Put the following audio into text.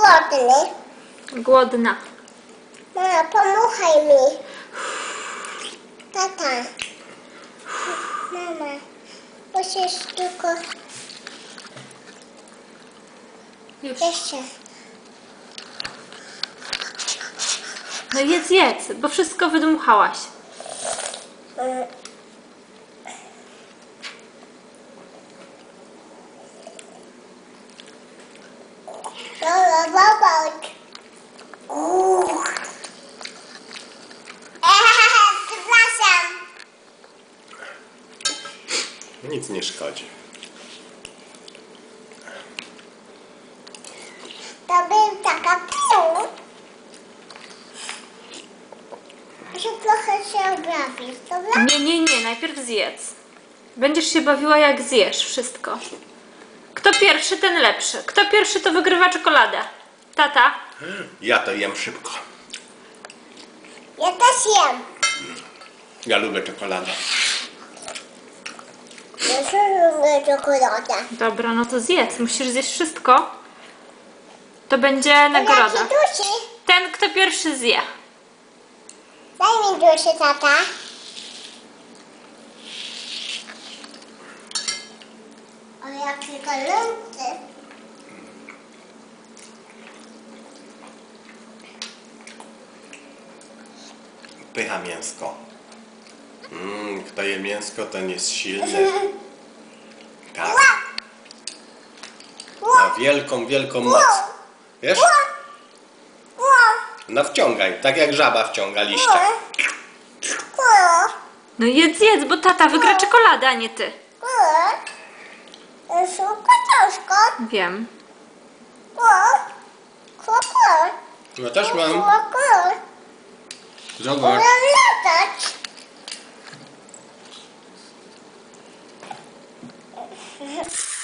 głodny. Głodna. Mama, pomachaj mi. Tata. Mama, musisz tylko Już. jeszcze. No jedz, bo wszystko wydmuchałaś. Dobra, baba. Przepraszam. Nic nie szkodzi. To był taka pił. Muszę trochę się obrabić, dobra? Nie, najpierw zjedz. Będziesz się bawiła jak zjesz wszystko. Kto pierwszy, ten lepszy. Kto pierwszy, to wygrywa czekoladę. Tata? Ja to jem szybko. Ja też jem. Ja lubię czekoladę. Ja też lubię czekoladę. Dobra, no to zjedz. Musisz zjeść wszystko. To będzie nagroda. Jaki dusi? Ten, kto pierwszy zje. Daj mi dusi, tata. O, jaki gorący. Pycha mięsko. Kto je mięsko, ten jest silny. Tak. Ma wielką moc. Wiesz? No wciągaj, tak jak żaba wciąga liście. No jedz, bo tata wygra czekoladę, a nie ty. Wiem. Ja też mam. Zobacz. Latać.